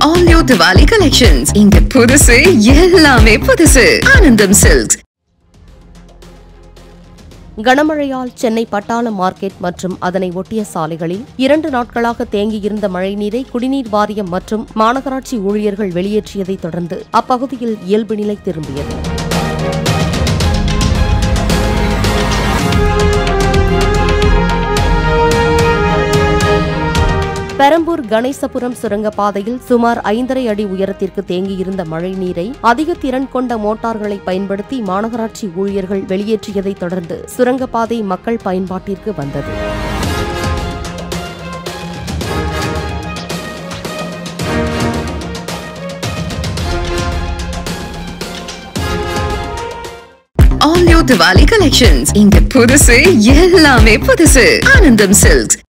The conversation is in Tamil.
All new Diwali collections. இங்க புதுசு எல்லாமே புதுசு. ஆனந்தம் சில்க்ஸ். கனமழையால் சென்னை பட்டாளம் மார்க்கெட் மற்றும் அதனை ஒட்டிய சாலைகளில் 2 நாட்களாக தேங்கியிருந்த மழைநீரை குடிநீர் வாரியம் மற்றும் மாநகராட்சி ஊழியர்கள் வெளியேற்றியதைத் தொடர்ந்து அப்பகுதியில் இயல்பு நிலை திரும்பியது. பெரம்பூர் கணேசபுரம் சுரங்கப்பாதையில் சுமார் 5.5 அடி உயரத்திற்கு தேங்கியிருந்த மழைநீரை அதிக திறன் கொண்ட மோட்டார்களை பயன்படுத்தி மாநகராட்சி ஊழியர்கள் வெளியேற்றியதைத் தொடர்ந்து சுரங்கப்பாதை மக்கள் பயன்பாட்டிற்கு வந்தது. All new Diwali collections. இங்க புதுசு எல்லாமே புதுசு. ஆனந்தம் சில்க்ஸ்.